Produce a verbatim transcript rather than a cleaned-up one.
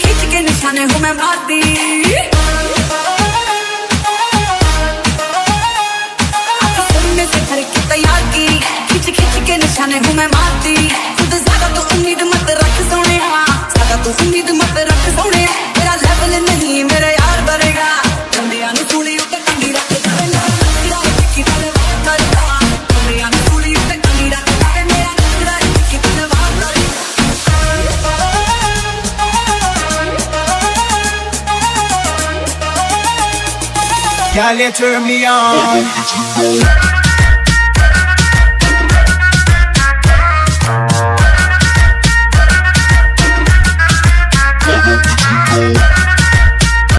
खींच के निशाने हूँ मैं मारती। सुनने से भर की तैयार की, खींच खींच के निशाने हूँ मैं मारती। खुद ज्यादा तो उम्मीद मत रख सोने, ज्यादा तो उम्मीद मत रख सोने। तेरा लेवल नहीं मेरे यार बनेगा, कंडिया नु सूली उते कंडी रख करेगा। तेरा की तलवार करता, कंडिया नु सूली उते कंडी रख करे। मेरा तेरा की तलवार Girl, you turn me on.